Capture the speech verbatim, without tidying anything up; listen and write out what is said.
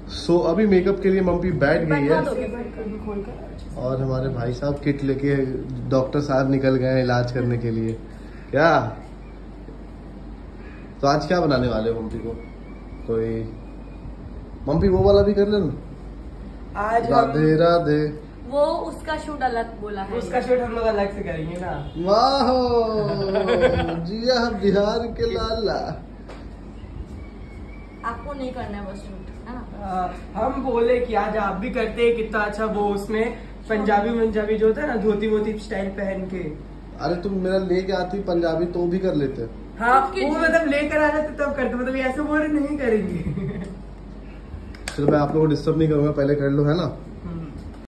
सो so, अभी makeup के लिए मम्मी बैठ गई है और हमारे भाई साहब किट लेके डॉक्टर साहब निकल गए हैं इलाज करने के लिए। क्या तो आज क्या बनाने वाले हो मम्मी को? कोई मम्मी वो वाला भी कर लेना आज। राधे राधे। वो उसका शूट अलग बोला है, उसका शूट हम लोग अलग से करेंगे ना। वाह जिया हम बिहार के लाला। आपको नहीं करना है वो शूट है ना? हम बोले कि आज आप भी करते हैं, कितना अच्छा वो उसमें पंजाबी पंजाबी जो होता है ना, धोती वोती स्टाइल पहन के। अरे तुम मेरा लेके आती पंजाबी तो भी कर लेते। हाँ वो मतलब लेकर आ जाते तब करते, मतलब ऐसे बोल नहीं करेंगे। चलो मैं आप लोगों को डिस्टर्ब नहीं करूंगा, पहले कर लो है ना।